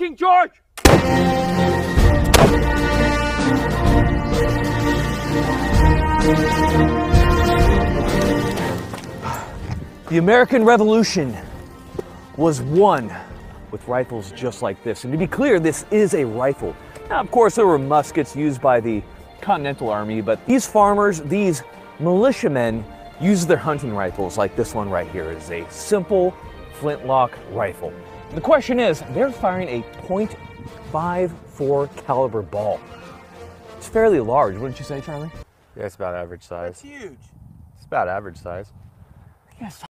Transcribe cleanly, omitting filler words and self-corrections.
watching, George? The American Revolution was won with rifles just like this. And to be clear, this is a rifle. Now, of course, there were muskets used by the Continental Army, but these farmers, these militiamen, use their hunting rifles like this one right here. It is a simple flintlock rifle. The question is, they're firing a .54 caliber ball. It's fairly large, wouldn't you say, Charlie? Yeah, it's about average size. That's huge. It's about average size. Yes.